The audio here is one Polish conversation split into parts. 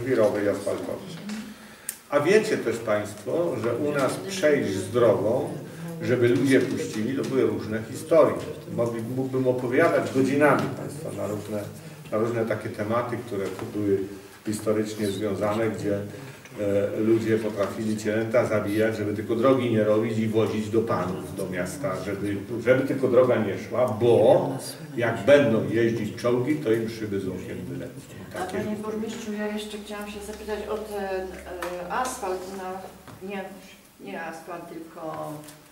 żwirowej, asfaltowej. A wiecie też Państwo, że u nas przejść z drogą, żeby ludzie puścili, to były różne historie. Mógłbym opowiadać godzinami Państwa na różne takie tematy, które tu były historycznie związane, gdzie ludzie potrafili cielęta zabijać, żeby tylko drogi nie robić i wozić do panów, do miasta, żeby tylko droga nie szła, bo jak będą jeździć czołgi, to im szyby z okien wylecą. A Panie Burmistrzu, ja jeszcze chciałam się zapytać o ten asfalt, nie asfalt, tylko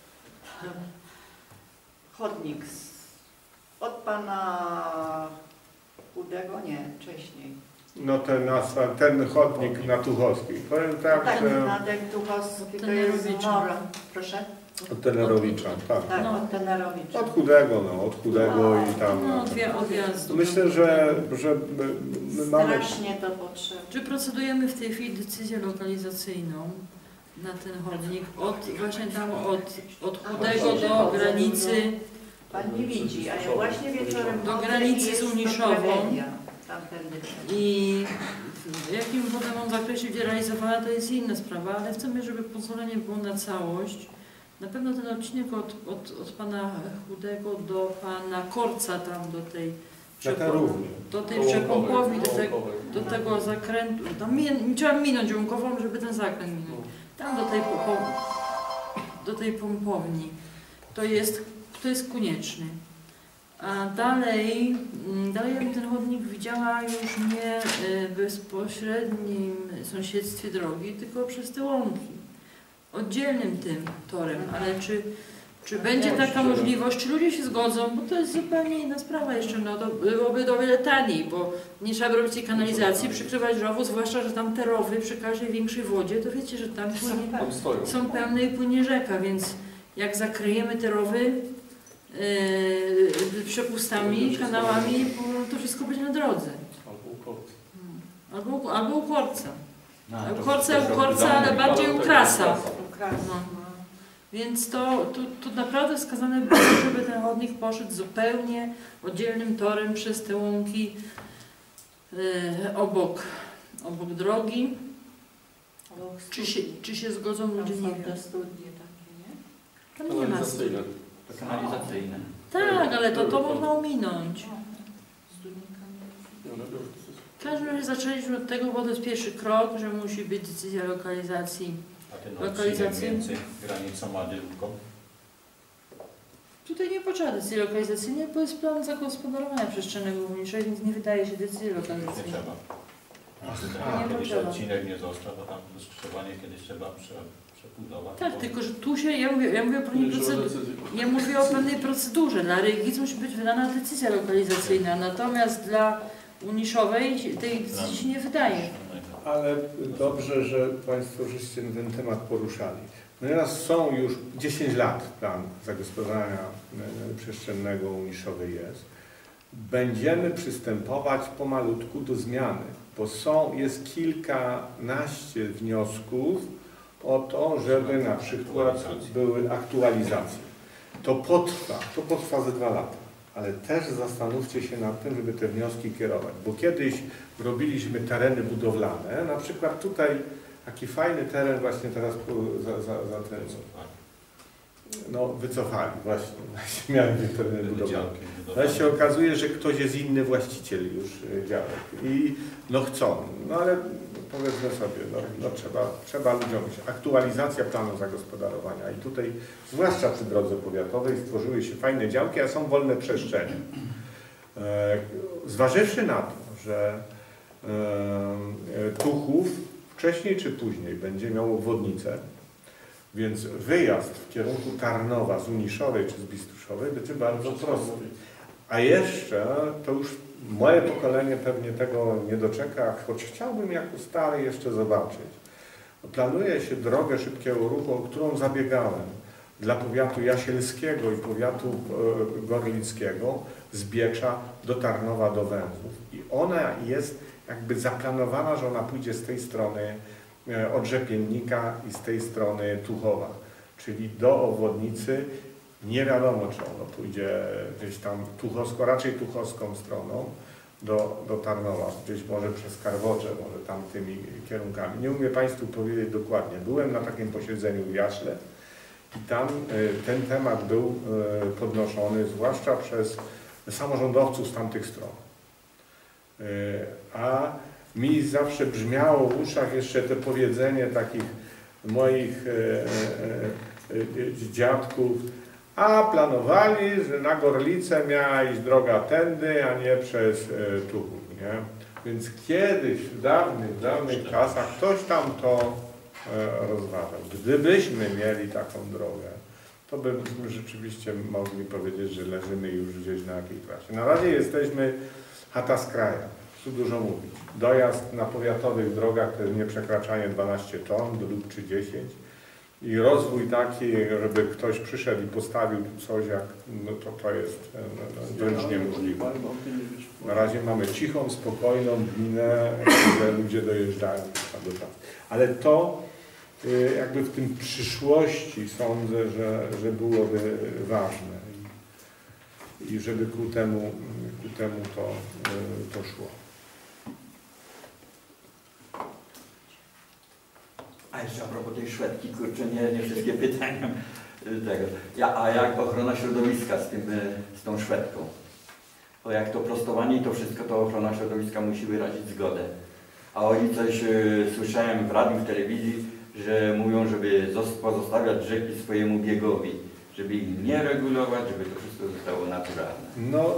chodnik od Pana Chudego, nie, wcześniej. No ten chodnik na Tuchowskiej. Powiem tak, tak, że... na ten Tuchowski to jest Mora. Proszę? Od Tenerowicza, tak. Tak, od Tenerowicza. Od Chudego i tam... No, odjazdu. Myślę, że my mamy... Strasznie to potrzebne. Czy procedujemy w tej chwili decyzję lokalizacyjną na ten chodnik, właśnie tam od Chudego do granicy... Pan nie widzi, a ja właśnie wieczorem do granicy z Uniszową. I w jakim potem on zakresie będzie realizowana, to jest inna sprawa, ale chcemy, żeby pozwolenie było na całość. Na pewno ten odcinek od Pana Chudego do Pana Korca, tam do tej przepompowni, do tego zakrętu, tam trzeba minąć łąkową, żeby ten zakręt minąć. Tam do tej pompowni. To jest konieczny. A dalej ja bym ten chodnik widziała już nie w bezpośrednim sąsiedztwie drogi, tylko przez te łąki. Oddzielnym tym torem, ale czy będzie taka możliwość, czy ludzie się zgodzą, bo to jest zupełnie inna sprawa jeszcze, no to byłoby o wiele taniej, bo nie trzeba robić tej kanalizacji, przykrywać rowu, zwłaszcza, że tam te rowy przy każdej większej wodzie, to wiecie, że tam są pełne i płynie rzeka, więc jak zakryjemy te rowy przepustami, kanałami, to wszystko będzie na drodze. Albo u Korca. U Korca, ale bardziej u Krasa. No. Więc to naprawdę wskazane było, żeby ten chodnik poszedł zupełnie oddzielnym torem przez te łąki obok drogi. Czy się zgodzą ludzie? Nie wiem. Tam nie ma kanalizacyjne. Tak, ale to można ominąć. W każdym razie zaczęliśmy od tego, bo to jest pierwszy krok, że musi być decyzja lokalizacji. A ten odcinek między granicą a Dylką? Tutaj nie potrzeba decyzji lokalizacyjnej, bo jest plan zagospodarowania przestrzennego górniczego, więc nie wydaje się decyzji lokalizacyjnej. Nie trzeba. Kiedyś odcinek nie został, bo tam to skrzyżowanie kiedyś trzeba przebudować. Tak, tylko że tu się, ja mówię o pewnej procedurze. Dla Rygic musi być wydana decyzja lokalizacyjna, natomiast dla Uniszowej tej decyzji się nie wydaje. Ale dobrze, że Państwo żeście ten temat poruszali. Ponieważ są już 10 lat plan zagospodarowania przestrzennego Uniszowej jest, będziemy przystępować pomalutku do zmiany, bo jest kilkanaście wniosków o to, żeby na przykład były aktualizacje. To potrwa ze 2 lata, ale też zastanówcie się nad tym, żeby te wnioski kierować, bo kiedyś robiliśmy tereny budowlane, na przykład tutaj taki fajny teren właśnie teraz za ten, no wycofali, właśnie miałem te tereny budowlane. Ale się okazuje, że ktoś jest inny właściciel już działek i no chcą, no ale powiedzmy sobie, no trzeba ludziom aktualizacja planu zagospodarowania i tutaj, zwłaszcza przy drodze powiatowej, stworzyły się fajne działki, a są wolne przestrzenie. Zważywszy na to, że Tuchów wcześniej czy później będzie miał obwodnicę, więc wyjazd w kierunku Tarnowa z Uniszowej czy z Bistuszowej będzie bardzo prosty. A jeszcze, to już moje pokolenie pewnie tego nie doczeka, choć chciałbym jako stary jeszcze zobaczyć. Planuje się drogę szybkiego ruchu, o którą zabiegałem dla powiatu jasielskiego i powiatu gorlickiego z Biecza do Tarnowa do Węzłów. I ona jest jakby zaplanowana, że ona pójdzie z tej strony od Rzepiennika i z tej strony Tuchowa, czyli do obwodnicy. Nie wiadomo, czy ono pójdzie gdzieś tam raczej tuchowską stroną, do Tarnowa, gdzieś może przez Karwocze, może tamtymi kierunkami. Nie umiem Państwu powiedzieć dokładnie. Byłem na takim posiedzeniu w Jaśle i tam ten temat był podnoszony, zwłaszcza przez samorządowców z tamtych stron. A mi zawsze brzmiało w uszach jeszcze to powiedzenie takich moich dziadków, a planowali, że na Gorlicę miała iść droga tędy, a nie przez Tuchów, nie? Więc kiedyś, w dawnych czasach ktoś tam to rozważał. Gdybyśmy mieli taką drogę, to byśmy rzeczywiście mogli powiedzieć, że leżymy już gdzieś na jakiej trasie. Na razie jesteśmy chata z kraja, tu dużo mówić. Dojazd na powiatowych drogach to jest nieprzekraczanie 12 ton lub czy 10. I rozwój taki, żeby ktoś przyszedł i postawił tu coś, jak, no to jest wręcz niemożliwe. Na razie mamy cichą, spokojną gminę, gdzie ludzie dojeżdżają do pracy. Ale to jakby w tym przyszłości sądzę, że byłoby ważne i żeby ku temu to szło. A jeszcze a propos tej Szwedki, kurczę, nie wszystkie pytania tego. A jak ochrona środowiska z tą Szwedką? Bo jak to prostowanie i to wszystko, to ochrona środowiska musi wyrazić zgodę. A oni coś słyszałem w radiu, w telewizji, że mówią, żeby pozostawiać rzeki swojemu biegowi, żeby ich nie regulować, żeby to wszystko zostało naturalne. No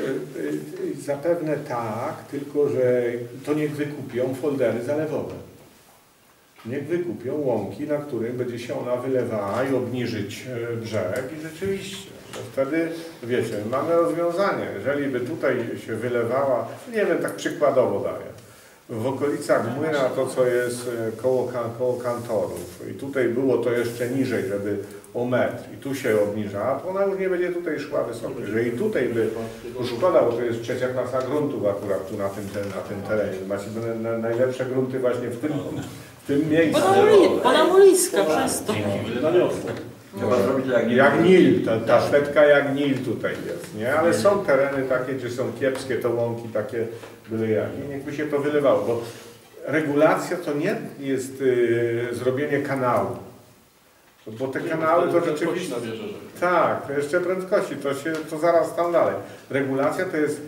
zapewne tak, tylko że to niech wykupią foldery zalewowe. Niech wykupią łąki, na których będzie się ona wylewała i obniżyć brzeg i rzeczywiście, wtedy, wiecie, mamy rozwiązanie. Jeżeli by tutaj się wylewała, nie wiem, tak przykładowo daję, w okolicach Młyna to, co jest koło kantorów i tutaj było to jeszcze niżej, żeby o metr i tu się obniżała, to ona już nie będzie tutaj szła wysoko. Jeżeli tutaj by, szkoda, bo to jest 3. klasa gruntów akurat tu na tym terenie. Macie najlepsze grunty właśnie w tym miejscu. Ponamoliska przez to. Trzeba zrobić jak Nil, ta Szwedka jak Nil tutaj jest, nie? Ale są tereny takie, gdzie są kiepskie, to łąki takie byle jakie. Niechby się to wylewało, bo regulacja to nie jest zrobienie kanału. Bo te kanały to rzeczywiście... Tak, to jeszcze prędkości, to zaraz tam dalej. Regulacja to jest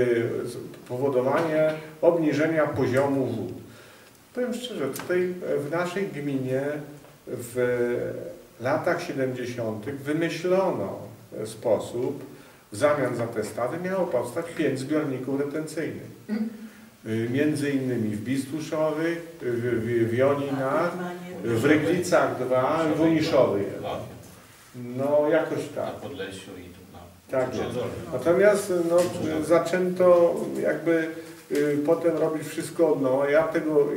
powodowanie obniżenia poziomu wód. Powiem szczerze, tutaj w naszej gminie w latach 70. wymyślono sposób, w zamian za te stawy miało powstać 5 zbiorników retencyjnych. Między innymi w Bistuszowych, w Joninach, w Ryglicach 2, w Uniszowie 1. No jakoś tak. Na Podlesiu i tu na... Tak. Natomiast no, zaczęto jakby potem robić wszystko od nowa. Ja tego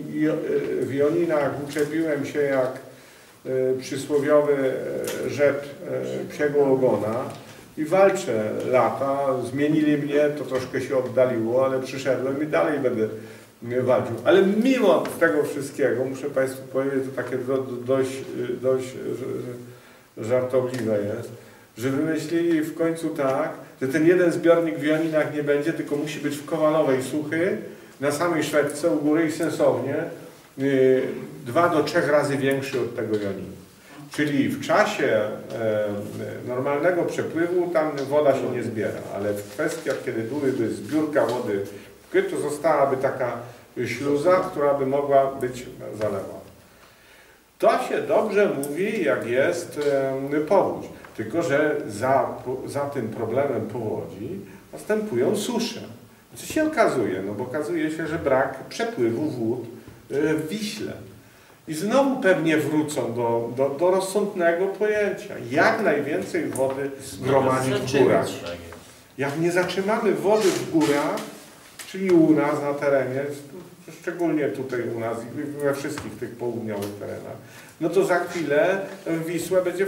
w Joninach uczepiłem się jak przysłowiowy rzep psiego ogona i walczę lata. Zmienili mnie, to troszkę się oddaliło, ale przyszedłem i dalej będę walczył. Ale mimo tego wszystkiego, muszę Państwu powiedzieć, to takie dość żartobliwe jest, że wymyślili w końcu tak, że ten jeden zbiornik w Joninach nie będzie, tylko musi być w Kowalowej Suchy, na samej Szwedce u góry i sensownie 2 do 3 razy większy od tego Joninu. Czyli w czasie normalnego przepływu tam woda się nie zbiera, ale w kwestiach, kiedy byłyby zbiórka wody, to zostałaby taka śluza, która by mogła być zalewana. To się dobrze mówi, jak jest powódź. Tylko że za tym problemem powodzi następują susze. Co się okazuje? No bo okazuje się, że brak przepływu wód w Wiśle. I znowu pewnie wrócą do rozsądnego pojęcia. Jak najwięcej wody gromadzić w górach. Jak nie zatrzymamy wody w górach, czyli u nas na terenie, szczególnie tutaj u nas i we wszystkich tych południowych terenach, no to za chwilę Wisła będzie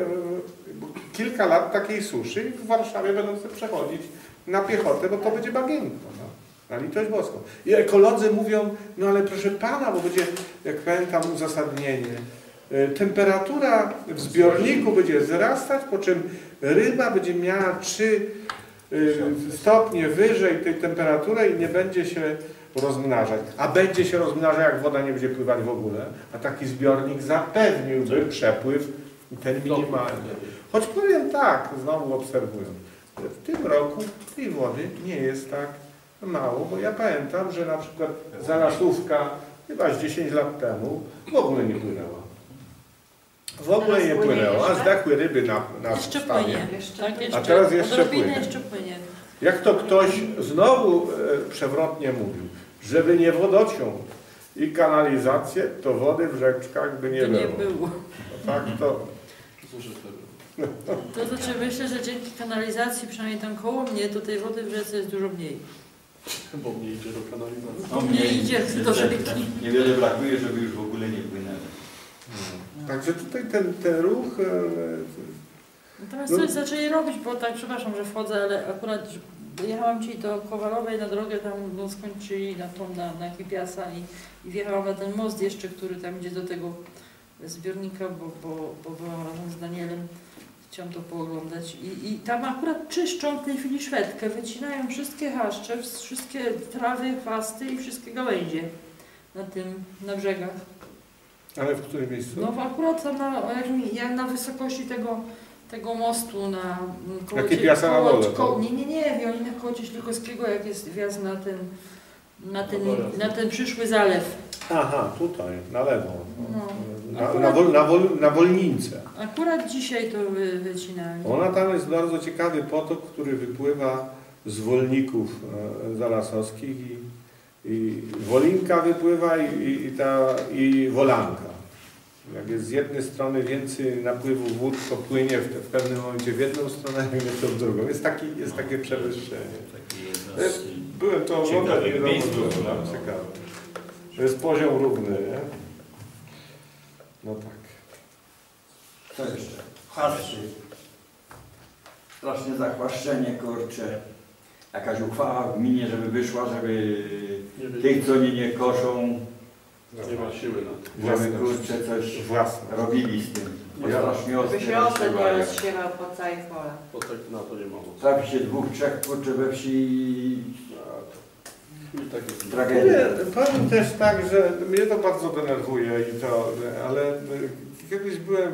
kilka lat takiej suszy i w Warszawie będą sobie przechodzić na piechotę, bo to będzie bagienko. No. Na litość boską. I ekolodzy mówią, no ale proszę Pana, bo będzie, jak pamiętam uzasadnienie, temperatura w zbiorniku będzie wzrastać, po czym ryba będzie miała 3 stopnie wyżej tej temperatury i nie będzie się rozmnażać. A będzie się rozmnażać, jak woda nie będzie pływać w ogóle. A taki zbiornik zapewniłby przepływ ten minimalny. Choć powiem tak, znowu obserwując, że w tym roku tej wody nie jest tak mało, bo ja pamiętam, że na przykład Zalasówka chyba z 10 lat temu w ogóle nie płynęła. W ogóle nie płynęła, a zdechły ryby na Jeszcze stanie. płynie. Jeszcze Tak, jeszcze, A teraz jeszcze odrobinę płynie. jeszcze płynie. Jak to ktoś znowu przewrotnie mówił, żeby nie wodociąg i kanalizację, to wody w rzeczkach by nie To nie było. było. No tak to... To znaczy myślę, że dzięki kanalizacji, przynajmniej tam koło mnie, to tej wody w rzece jest dużo mniej. Bo mnie idzie do kanalizacji. Bo mnie idzie do rzeki. Niewiele brakuje, żeby już w ogóle nie płynęły. Także tutaj ten ruch... Natomiast coś zaczęli robić, bo tak, przepraszam, że wchodzę, ale akurat jechałam dzisiaj do Kowalowej na drogę, tam no, skończyli na Kipiasa i wjechałam na ten most jeszcze, który tam idzie do tego zbiornika, bo byłam razem z Danielem, chciałam to pooglądać i tam akurat czyszczą w tej chwili Szwedkę, wycinają wszystkie chaszcze, wszystkie trawy, chwasty i wszystkie gałęzie na brzegach. Ale w którym miejscu? No akurat tam na wysokości tego mostu na koło Jakie Piasa na dole, tak? Nie, Wiolina koło Cieślikowskiego, jak jest wjazd na ten przyszły zalew. Aha, tutaj, na lewo. No. Na Wolnice. Akurat dzisiaj to wycinają. Ona tam jest bardzo ciekawy potok, który wypływa z Wolników zalasowskich i Wolinka wypływa i Wolanka. Jak jest z jednej strony więcej napływu wód, to płynie w pewnym momencie w jedną stronę, a nie w drugą. Jest takie przewyższenie. Byłem to oglądać, ciekawe. To jest poziom równy, nie? No tak. Co jeszcze? Chaszczy. Strasznie zachłaszczenie, kurczę. Jakaś uchwała w gminie, żeby wyszła, żeby tych, co nie koszą, Nie ma siły na to. żeby kurczę coś Własne. robili z tym. Bo Ja- strasznie ostre By się osad nie rozsiewają. rozsiewał po całej pole. Bo tak na to nie mogą. Trafi się 2, 3 kurczę we wsi i I tak jest. tragedia. Powiem też tak, że mnie to bardzo denerwuje ale kiedyś byłem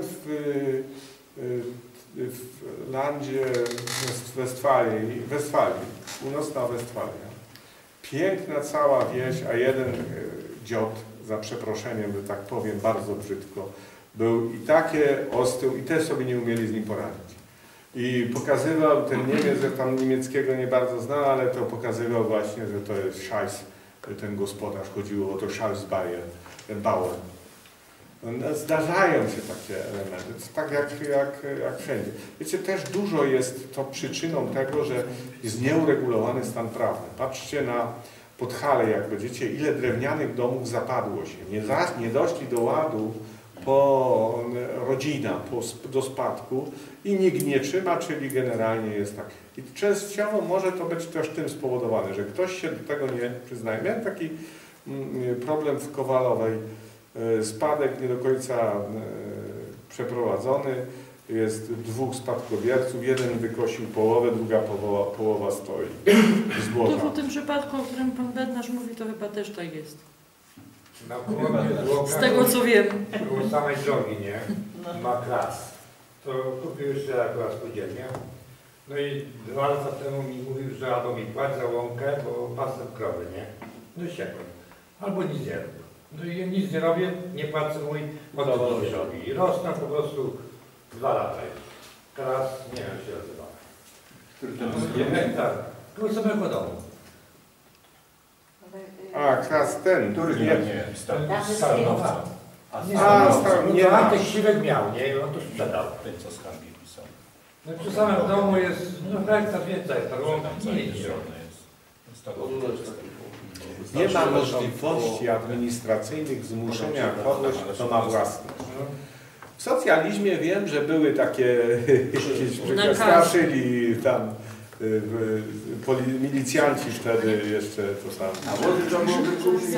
w landzie Westfalii, północna Westfalia. Piękna cała wieś, a jeden dziot, za przeproszeniem, że tak powiem bardzo brzydko, był i takie ostył i też sobie nie umieli z nim poradzić. I pokazywał ten Niemiec, że tam niemieckiego nie bardzo zna, ale to pokazywał właśnie, że to jest Scheiß, ten gospodarz, chodziło o to Scheißbauer, ten Bauer. No, zdarzają się takie elementy, tak jak wszędzie. Wiecie, też dużo jest to przyczyną tego, że jest nieuregulowany stan prawny. Patrzcie na Podhale, jak będziecie, ile drewnianych domów zapadło się. Nie doszli do ładu po rodzina, do spadku i nikt nie trzyma, czyli generalnie jest tak. I częściowo może to być też tym spowodowane, że ktoś się do tego nie przyznaje. Miałem taki problem w Kowalowej. Spadek nie do końca przeprowadzony. Jest 2 spadkobierców. Jeden wykosił połowę, druga połowa stoi. Zboża. To w tym przypadku, o którym pan Bednarz mówi, to chyba też tak jest. Z Z tego co wiem. Koło samej drogi, nie? Ma klas. To kupił jeszcze akurat spółdzielnię. No i 2 lata temu mi mówił, że albo mi płać za łąkę, bo pasę krowy, nie? No i siekłem. Albo nic nie robię. No i ja nic nie robię, nie płacę mój, potem coś robi. I rosną po prostu 2 lata już. Klas, nie wiem jak się nazywa. Który to jest? Tak, koło samego domu. A, klas ten. Który Nie. Nie, Starnowa. Nie No to ma. Antek Siwek miał, nie? I on to sprzedał. Ten, co skargi pisał. No przy samym domu jest, no hektar więcej, to Tam nie jest. jest. Jest tak Nie ma możliwości administracyjnych zmuszenia kogoś, kto ma własność. W socjalizmie wiem, że były takie jakieś straszyli tam milicjanci wtedy jeszcze to samo. A może trzeba było wykupić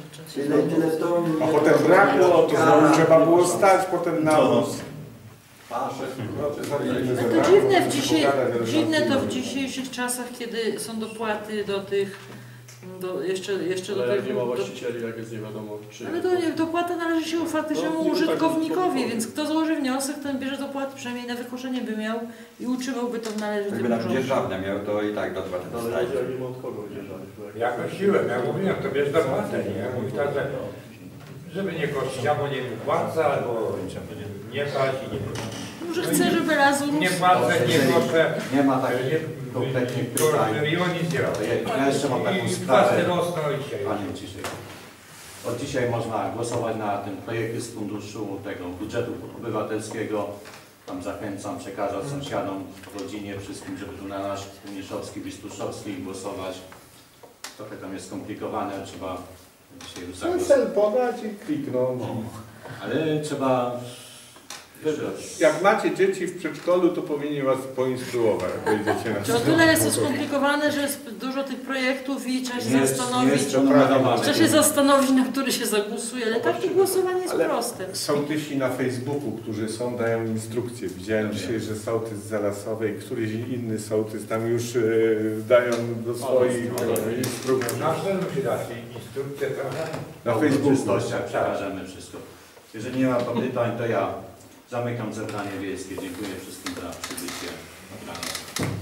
tyle ton. A potem brakło, to znowu trzeba było stać, potem nawóz. No to dziwne to w dzisiejszych czasach, kiedy są dopłaty do tych, jeszcze do Ale tych... nie ma właścicieli, jak jest nie wiadomo czy... Ale to nie, dopłata należy się faktycznemu No, użytkownikowi, tak, więc kto złoży wniosek, ten bierze dopłaty, przynajmniej na wykoszenie by miał i utrzymałby to w należytym Jakby nawet porządku. dzierżawne miał, to i tak dopłatę Ale dostaje. chodzi o nim od kogo dzierżawi. Ja prosiłem, ja mówiłem, to bierz dopłatę, nie? Mówi tak, że żeby nie kościć, albo nie wypłaca, albo nie płaci, nie płaci. Może chce, żeby las urósł. Nie płacę, nie proszę. Nie ma takich konkretnych pytań. Ja jeszcze mam taką sprawę. Panie ciszej. Od dzisiaj można głosować na ten projekt z funduszu tego budżetu obywatelskiego. Tam zachęcam, przekażę sąsiadom, rodzinie, wszystkim, żeby tu na nasz Mniszowski, Wistuszowski głosować. Trochę tam jest skomplikowane, trzeba dzisiaj już Trzeba zagłosować. cel podać i kliknąć. Ale trzeba... Jak macie dzieci w przedszkolu, to powinni was poinstruować, jak wejdziecie na To o tyle jest to skomplikowane, że jest dużo tych projektów i trzeba się Nie jest zastanowić. przenumerowane. Trzeba się zastanowić, na który się zagłosuje, ale takie głosowanie jest Ale proste. sołtysi na Facebooku, którzy są, dają instrukcje. Widziałem dzisiaj, że sołtys z Zalasowej, któryś inny sołtys tam już dają do swoich instrukcji. Nasze musi dać instrukcję trochę. Na W Facebooku. uroczystościach przekażemy wszystko. Jeżeli nie ma pytań, to ja zamykam zebranie wiejskie. Dziękuję wszystkim za przybycie. Dobranoc.